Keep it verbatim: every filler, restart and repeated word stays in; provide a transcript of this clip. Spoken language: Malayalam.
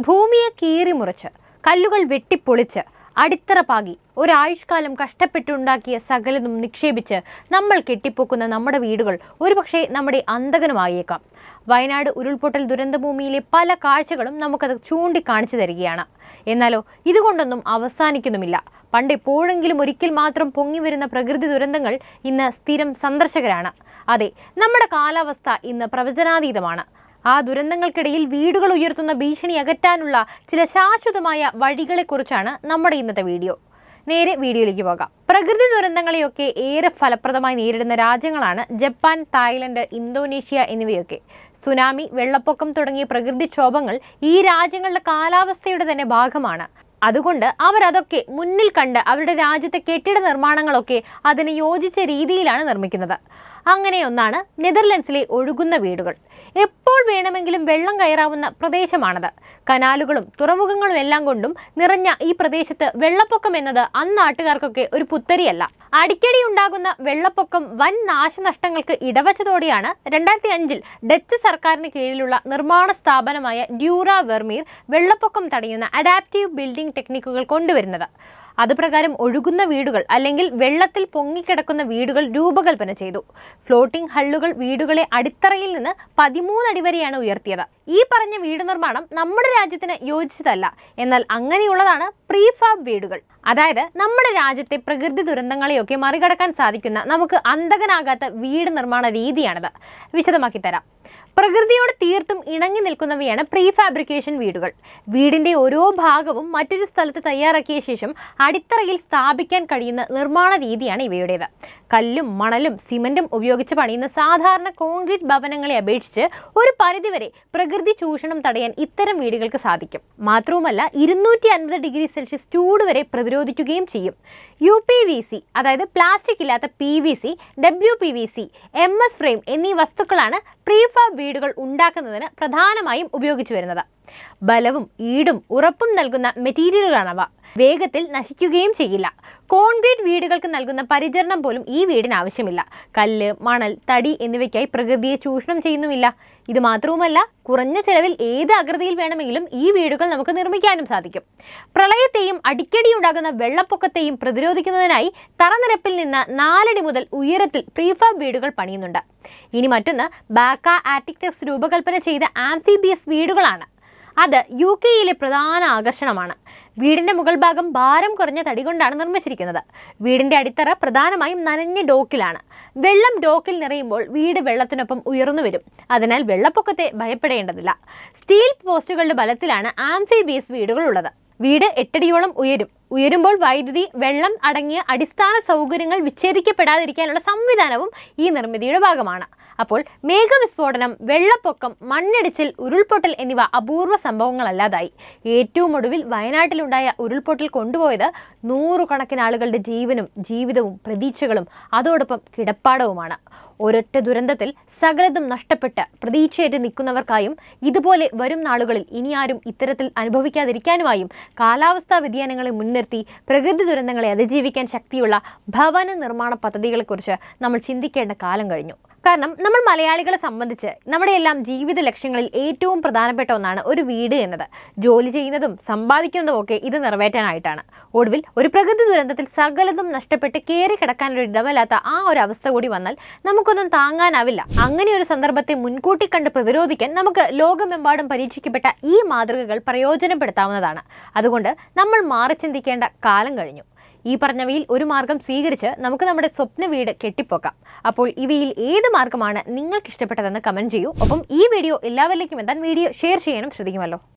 ഭൂമിയെ കീറിമുറിച്ച് കല്ലുകൾ വെട്ടിപ്പൊളിച്ച് അടിത്തറ പാകി ഒരാഴ്ചക്കാലം കഷ്ടപ്പെട്ടുണ്ടാക്കിയ സകലതും നിക്ഷേപിച്ച് നമ്മൾ കെട്ടിപ്പൊക്കുന്ന നമ്മുടെ വീടുകൾ ഒരുപക്ഷെ നമ്മുടെ അന്തകനുമായേക്കാം. വയനാട് ഉരുൾപൊട്ടൽ ദുരന്തഭൂമിയിലെ പല കാഴ്ചകളും നമുക്കത് ചൂണ്ടിക്കാണിച്ചു തരികയാണ്. എന്നാലോ ഇതുകൊണ്ടൊന്നും അവസാനിക്കുന്നുമില്ല. പണ്ട് എപ്പോഴെങ്കിലും ഒരിക്കൽ മാത്രം പൊങ്ങി വരുന്ന പ്രകൃതി ദുരന്തങ്ങൾ ഇന്ന് സ്ഥിരം സന്ദർശകരാണ്. അതെ, നമ്മുടെ കാലാവസ്ഥ ഇന്ന് പ്രവചനാതീതമാണ്. ആ ദുരന്തങ്ങൾക്കിടയിൽ വീടുകൾ ഉയർത്തുന്ന ഭീഷണി അകറ്റാനുള്ള ചില ശാശ്വതമായ വഴികളെക്കുറിച്ചാണ് നമ്മുടെ ഇന്നത്തെ വീഡിയോ. നേരെ വീഡിയോയിലേക്ക് പോകാം. പ്രകൃതി ദുരന്തങ്ങളെയൊക്കെ ഏറെ ഫലപ്രദമായി നേരിടുന്ന രാജ്യങ്ങളാണ് ജപ്പാൻ, തായ്ലൻഡ്, ഇന്തോനേഷ്യ എന്നിവയൊക്കെ. സുനാമി, വെള്ളപ്പൊക്കം തുടങ്ങിയ പ്രകൃതിക്ഷോഭങ്ങൾ ഈ രാജ്യങ്ങളുടെ കാലാവസ്ഥയുടെ തന്നെ ഭാഗമാണ്. അതുകൊണ്ട് അവരതൊക്കെ മുന്നിൽ കണ്ട് അവരുടെ രാജ്യത്തെ കെട്ടിട നിർമ്മാണങ്ങളൊക്കെ അതിന് യോജിച്ച രീതിയിലാണ് നിർമ്മിക്കുന്നത്. അങ്ങനെയൊന്നാണ് നെതർലൻഡ്സിലെ ഒഴുകുന്ന വീടുകൾ. എപ്പോൾ വേണമെങ്കിലും വെള്ളം കയറാവുന്ന പ്രദേശമാണത്. കനാലുകളും തുറമുഖങ്ങളും എല്ലാം കൊണ്ടും നിറഞ്ഞ ഈ പ്രദേശത്ത് വെള്ളപ്പൊക്കം എന്നത് അന്നാട്ടുകാർക്കൊക്കെ ഒരു പുത്തരിയല്ല. അടിക്കടി ഉണ്ടാകുന്ന വെള്ളപ്പൊക്കം വൻ നാശനഷ്ടങ്ങൾക്ക് ഇടവച്ചതോടെയാണ് രണ്ടായിരത്തി അഞ്ചിൽ ഡച്ച് സർക്കാരിന് കീഴിലുള്ള നിർമ്മാണ സ്ഥാപനമായ ഡ്യൂറ വെർമീർ വെള്ളപ്പൊക്കം തടയുന്ന അഡാപ്റ്റീവ് ബിൽഡിംഗ് ടെക്നിക്കുകൾ കൊണ്ടുവരുന്നത്. അതുപ്രകാരം ഒഴുകുന്ന വീടുകൾ അല്ലെങ്കിൽ വെള്ളത്തിൽ പൊങ്ങിക്കിടക്കുന്ന വീടുകൾ രൂപകൽപ്പന ചെയ്തു. ഫ്ലോട്ടിംഗ് ഹള്ളുകൾ വീടുകളെ അടിത്തറയിൽ നിന്ന് പതിമൂന്ന് അടി വരെയാണ് ഉയർത്തിയത്. ഈ പറഞ്ഞ വീട് നിർമ്മാണം നമ്മുടെ രാജ്യത്തിന് യോജിച്ചതല്ല. എന്നാൽ അങ്ങനെയുള്ളതാണ് പ്രീഫാബ് വീടുകൾ. അതായത് നമ്മുടെ രാജ്യത്തെ പ്രകൃതി ദുരന്തങ്ങളെയൊക്കെ മറികടക്കാൻ സാധിക്കുന്ന നമുക്ക് അന്തകനാകാത്ത വീട് നിർമ്മാണ രീതിയാണത്. വിശദമാക്കി തരാം. പ്രകൃതിയോട് തീർത്തും ഇണങ്ങി നിൽക്കുന്നവയാണ് പ്രീഫാബ്രിക്കേഷൻ വീടുകൾ. വീടിൻ്റെ ഓരോ ഭാഗവും മറ്റൊരു സ്ഥലത്ത് തയ്യാറാക്കിയ ശേഷം അടിത്തറയിൽ സ്ഥാപിക്കാൻ കഴിയുന്ന നിർമ്മാണ രീതിയാണ് ഇവയുടേത്. കല്ലും മണലും സിമന്റും ഉപയോഗിച്ച് പണിയുന്ന സാധാരണ കോൺക്രീറ്റ് ഭവനങ്ങളെ അപേക്ഷിച്ച് ഒരു പരിധിവരെ പ്രകൃതി ചൂഷണം തടയാൻ ഇത്തരം വീടുകൾക്ക് സാധിക്കും. മാത്രവുമല്ല ഇരുന്നൂറ്റി അൻപത് ഡിഗ്രി സെൽഷ്യസ് ചൂട് വരെ പ്രതിരോധിക്കുകയും ചെയ്യും. യു പി വി സി അതായത് പ്ലാസ്റ്റിക് ഇല്ലാത്ത P V C, W P V C, M S frame എന്നീ വസ്തുക്കളാണ് പ്രീഫാബ് വീടുകൾ ഉണ്ടാക്കുന്നതിന് പ്രധാനമായും ഉപയോഗിച്ചു വരുന്നത്. ബലവും ഈടും ഉറപ്പും നൽകുന്ന മെറ്റീരിയലുകളാണവ. വേഗത്തിൽ നശിക്കുകയും ചെയ്യില്ല. കോൺക്രീറ്റ് വീടുകൾക്ക് നൽകുന്ന പരിചരണം പോലും ഈ വീടിന് ആവശ്യമില്ല. കല്ല്, മണൽ, തടി എന്നിവയ്ക്കായി പ്രകൃതിയെ ചൂഷണം ചെയ്യുന്നുമില്ല. ഇത് മാത്രവുമല്ല, കുറഞ്ഞ ചെലവിൽ ഏത് ആകൃതിയിൽ വേണമെങ്കിലും ഈ വീടുകൾ നമുക്ക് നിർമ്മിക്കാനും സാധിക്കും. പ്രളയത്തെയും അടിക്കടി ഉണ്ടാകുന്ന വെള്ളപ്പൊക്കത്തെയും പ്രതിരോധിക്കുന്നതിനായി തറനിരപ്പിൽ നിന്ന് നാലടി മുതൽ ഉയരത്തിൽ പ്രീഫാബ് വീടുകൾ പണിയുന്നുണ്ട്. ഇനി മറ്റൊന്ന് ബാക്ക ആർക്കിടെക്ട്സ് രൂപകൽപ്പന ചെയ്ത ആംഫിബിയസ് വീടുകളാണ്. അത് യു കെയിലെ പ്രധാന ആകർഷണമാണ്. വീടിൻ്റെ മുകൾ ഭാഗം ഭാരം കുറഞ്ഞ തടി കൊണ്ടാണ് നിർമ്മിച്ചിരിക്കുന്നത്. വീടിൻ്റെ അടിത്തറ പ്രധാനമായും നനഞ്ഞ ഡോക്കിലാണ്. വെള്ളം ഡോക്കിൽ നിറയുമ്പോൾ വീട് വെള്ളത്തിനൊപ്പം ഉയർന്നു വരും. അതിനാൽ വെള്ളപ്പൊക്കത്തെ ഭയപ്പെടേണ്ടതില്ല. സ്റ്റീൽ പോസ്റ്റുകളുടെ ബലത്തിലാണ് ആംഫിബിയസ് വീടുകൾ ഉള്ളത്. വീട് എട്ടടിയോളം ഉയരും. ഉയരുമ്പോൾ വൈദ്യുതി, വെള്ളം അടങ്ങിയ അടിസ്ഥാന സൗകര്യങ്ങൾ വിച്ഛേദിക്കപ്പെടാതിരിക്കാനുള്ള സംവിധാനവും ഈ നിർമ്മിതിയുടെ ഭാഗമാണ്. അപ്പോൾ മേഘവിസ്ഫോടനം, വെള്ളപ്പൊക്കം, മണ്ണിടിച്ചിൽ, ഉരുൾപൊട്ടൽ എന്നിവ അപൂർവ സംഭവങ്ങളല്ലാതായി. ഏറ്റവും ഒടുവിൽ വയനാട്ടിലുണ്ടായ ഉരുൾപൊട്ടൽ കൊണ്ടുപോയത് നൂറുകണക്കിന് ആളുകളുടെ ജീവനും ജീവിതവും പ്രതീക്ഷകളും അതോടൊപ്പം കിടപ്പാടവുമാണ്. ഒരൊറ്റ ദുരന്തത്തിൽ സകലതും നഷ്ടപ്പെട്ട് പ്രതീക്ഷയേറ്റ് നിൽക്കുന്നവർക്കായും ഇതുപോലെ വരും നാളുകളിൽ ഇനിയാരും ഇത്തരത്തിൽ അനുഭവിക്കാതിരിക്കാനുമായും കാലാവസ്ഥാ വ്യതിയാനങ്ങളെ മുൻനിർത്തി പ്രകൃതി ദുരന്തങ്ങളെ അതിജീവിക്കാൻ ശക്തിയുള്ള ഭവന നിർമ്മാണ പദ്ധതികളെക്കുറിച്ച് നമ്മൾ ചിന്തിക്കേണ്ട കാലം കഴിഞ്ഞു. കാരണം നമ്മൾ മലയാളികളെ സംബന്ധിച്ച് നമ്മുടെ എല്ലാം ജീവിത ലക്ഷ്യങ്ങളിൽ ഏറ്റവും പ്രധാനപ്പെട്ട ഒന്നാണ് ഒരു വീട് എന്നത്. ജോലി ചെയ്യുന്നതും സമ്പാദിക്കുന്നതും ഒക്കെ ഇത് നിറവേറ്റാനായിട്ടാണ്. ഒടുവിൽ ഒരു പ്രകൃതി ദുരന്തത്തിൽ സകലതും നഷ്ടപ്പെട്ട് കയറി കിടക്കാനൊരു ഇടമല്ലാത്ത ആ ഒരു അവസ്ഥ കൂടി വന്നാൽ നമുക്കൊന്നും താങ്ങാനാവില്ല. അങ്ങനെ ഒരു സന്ദർഭത്തെ മുൻകൂട്ടി കണ്ട് പ്രതിരോധിക്കാൻ നമുക്ക് ലോകമെമ്പാടും പരീക്ഷിക്കപ്പെട്ട ഈ മാതൃകകൾ പ്രയോജനപ്പെടുത്താവുന്നതാണ്. അതുകൊണ്ട് നമ്മൾ മാറി ചിന്തിക്കേണ്ട കാലം കഴിഞ്ഞു. ഈ പറഞ്ഞവയിൽ ഒരു മാർഗം സ്വീകരിച്ച് നമുക്ക് നമ്മുടെ സ്വപ്ന വീട് കെട്ടിപ്പോക്കാം. അപ്പോൾ ഇവയിൽ ഏത് മാർഗമാണ് നിങ്ങൾക്ക് ഇഷ്ടപ്പെട്ടതെന്ന് കമൻറ്റ് ചെയ്യൂ. ഒപ്പം ഈ വീഡിയോ എല്ലാവരിലേക്കും എത്താൻ വീഡിയോ ഷെയർ ചെയ്യാനും ശ്രദ്ധിക്കുമല്ലോ.